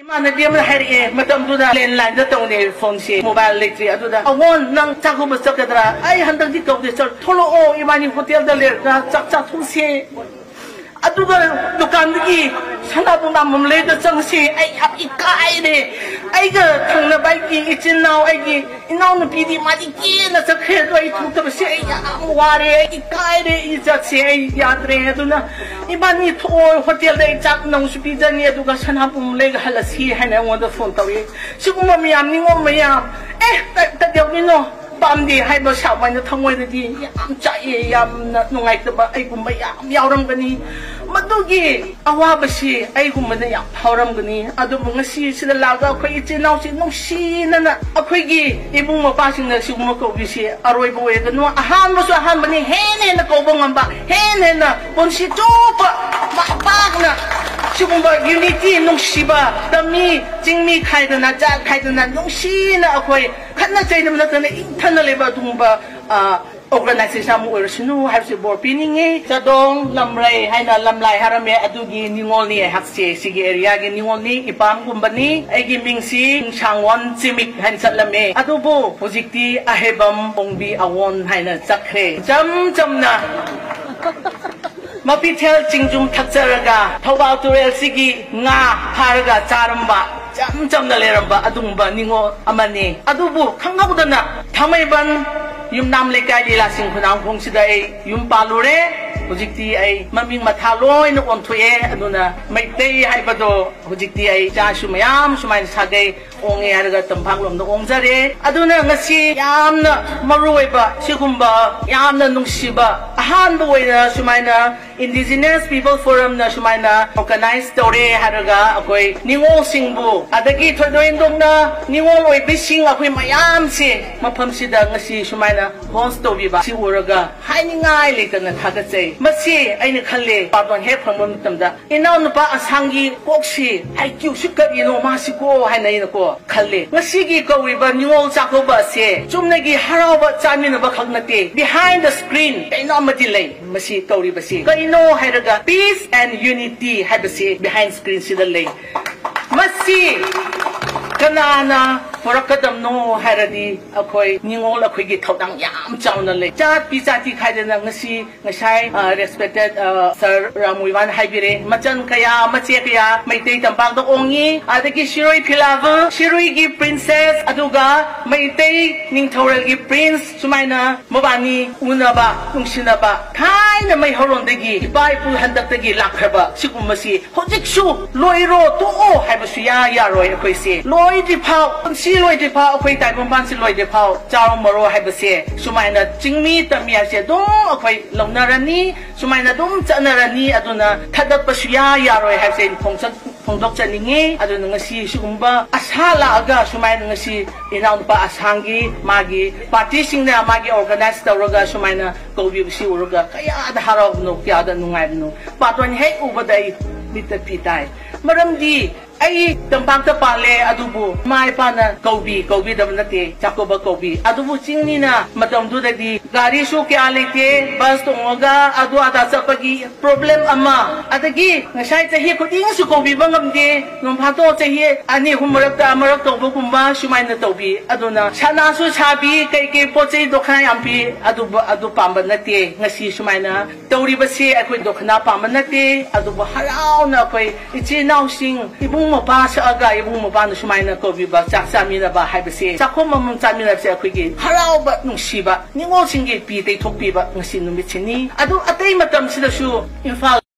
Mana dia mana hari macam tu dah landline dah tahu ni phone si mobile elektrik tu dah. Awon nang chakkouba sakadra. Ay hendak di kau desa. Tholo oh imani hotel dah ler dah cak tu si. Adu dah dukan lagi. Sana pun dah memulai dah cengsi. Ay ap ikai ni. Ay ke thang na baik ni izin nau ay ki. Inau na pidi mati ki na sakhe tu ay tu tu si ay wari ay ikai ni izat si ay yatre tu na. Imani tu hotel dah cak nungshiba ni tu ka sana pun mulai ke halasi hai na wanda phone tahu. Siguro mayam ningol mayam. Tak dia ni no. Pamdi hai ba sa wan thang wai di yam chai yam na nungai ta ba ai gum ba yam yauram gani madugi awa ba si ai gum na yam hauram gani adu bunga si sida laga khoi ichi nau si nungshi na akhoi gi ibung ma pa sing na si gum ko bi si aroi bo e ganu ahan ba su ahan ba ni he ne na ko bong ba he ne na bon si to ba na si gum ba unity nungshiba tamgi Ching khai da na ja khai da na nungshi na akhoi khatna chai na na internal level tumba organization mu urusunu habsi bor piningi chadong lamrai haina lamlai harame adugi ningol ni hakse sigi area gi ningol ni ipam gumbani agi mingsi changwon chimik han chatlame adubu hojikti ahebam bongbi awon haina chakhe jam na Mapithel Chingjum Thakcharaga Thawal Turel Sigi Nga Pharaga Charamba Jam na leramba adungba ningo amani adubu khangabudana thamaiban yumnam lekai dila sing khunang khongsida ai yum palure hojikti ai maming matha loi na onthoe aduna maitei haibado hojikti ai cha sumayam sumai sagai onge haraga tamphang lom na ongjare aduna ngasi yamna maruiba sigumba yamna nungshiba ahan boina sumaina indigenous people forum na sumaina organize tore haraga akoi ningol singbu adagi thodoin dongna ningol oi bising akoi mayam se mafam sida ngasi sumaina host to biba si uraga hainingai lekana thagachei masi aina khalle pardon he phangmam tamda inau nupa asangi kokshi IQ sikari no masiko haina ina ko khalle ngasi gi kowiba ningol chakkouba se chumnagi haraba chamina ba khagnate behind the screen kaino mati lei masi kauri basi kaino hairaga peace and unity habasi behind screen sida lei masi kanana porakadam no haradi akoi ningol akoi gi thodang yam chauna le chat pi chati khaidena ngasi ngasai respected sir Ramuiwan haibire machan kaya mache kaya maitei tampang do ongi adagi shiroi philavu shiroi gi princess aduga maitei ningthorel gi prince sumaina mobani unaba nungsinaba thaina mai horondagi ipai pu handakdagi lakhaba sigumasi hojiksu loiro to o haibasu yaroi akoi se loi di phau si loi di phau akoi tai bomban si loi di phau chao maro haibase sumaina chingmi tamia se dum akoi lonarani sumaina dum chanarani aduna thadak pasu yaroi haibse phongdok chaningi aduna ngasi sigumba asala aga sumaina ngasi inaun pa asangi magi party singna magi organize tawraga sumaina kobi si uruga kaya da haraw no kya da nungai no patwan he ubadai litapitai maramdi ai tampang ta pale adubu mai pana kobi damnate chakkouba kobi adubu chingni na matam du dadi gari su kya lete bus to ngoga adu ada sapagi problem ama adagi ngasai chahi khuding su kobi bangamde nom phato chahi ani humrak ta amarak to bukumba sumai na tobi aduna sana su chabi kai pochei dokhan ampi adu pamba nate ngasi sumai na tori basi akoi dokhna pamba nate adubu harau na koi ichi nau sing ibung mo pa sa aga ibung mo pa no sumaina ko biba chak samina ba haibase chakhom mam chamina se akhoi harau ba nungshiba ningol singi pi tei thok pi ba ngasi numit chini adu atei matam sida su infal